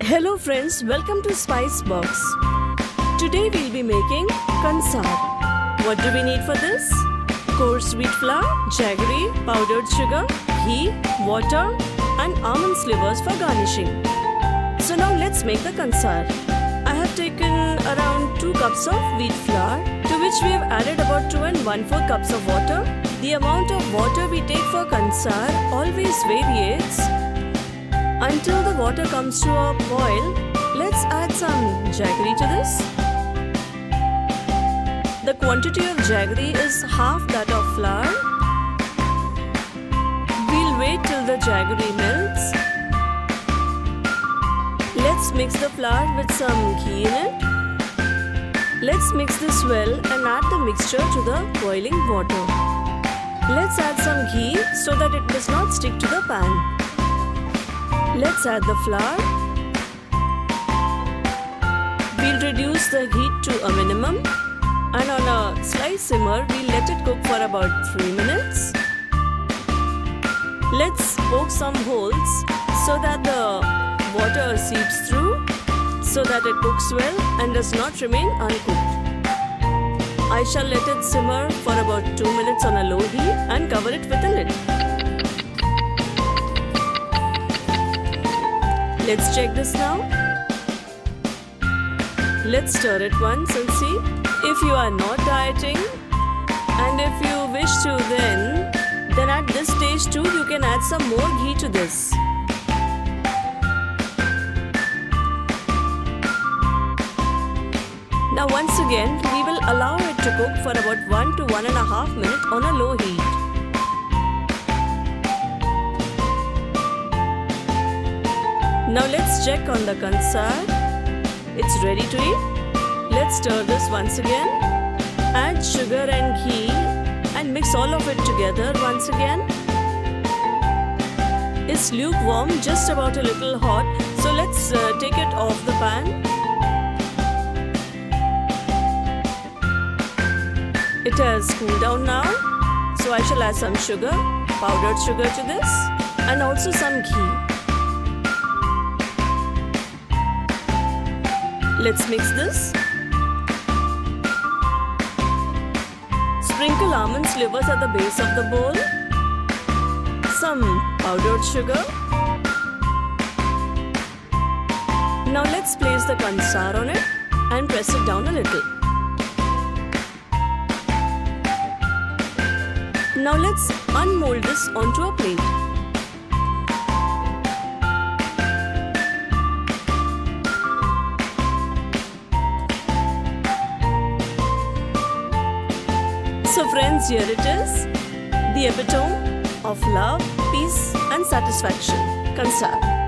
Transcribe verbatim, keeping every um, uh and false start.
Hello friends, welcome to Spice Box. Today we'll be making Kansar. What do we need for this? Coarse wheat flour, jaggery, powdered sugar, ghee, water and almond slivers for garnishing. So now let's make the Kansar. I have taken around two cups of wheat flour, to which we have added about two and one fourth cups of water. The amount of water we take for Kansar always varies. Until the water comes to a boil, let's add some jaggery to this. The quantity of jaggery is half that of flour. We'll wait till the jaggery melts. Let's mix the flour with some ghee in it. Let's mix this well and add the mixture to the boiling water. Let's add some ghee so that it does not stick to the pan. Let's add the flour. We'll reduce the heat to a minimum and on a slight simmer we'll let it cook for about three minutes. Let's poke some holes so that the water seeps through, so that it cooks well and does not remain uncooked. I shall let it simmer for about two minutes on a low heat and cover it with a lid. Let's check this now. Let's stir it once and see. If you are not dieting and if you wish to then, then at this stage too you can add some more ghee to this. Now once again we will allow it to cook for about one to one and a half minutes on a low heat. Now let's check on the Kansar. It's ready to eat. Let's stir this once again. Add sugar and ghee and mix all of it together once again. It's lukewarm, just about a little hot. So let's uh, take it off the pan. It has cooled down now. So I shall add some sugar, powdered sugar to this and also some ghee. Let's mix this. Sprinkle almond slivers at the base of the bowl. Some powdered sugar. Now let's place the Kansar on it and press it down a little. Now let's unmold this onto a plate. So friends, here it is, the epitome of love, peace and satisfaction, Kansar.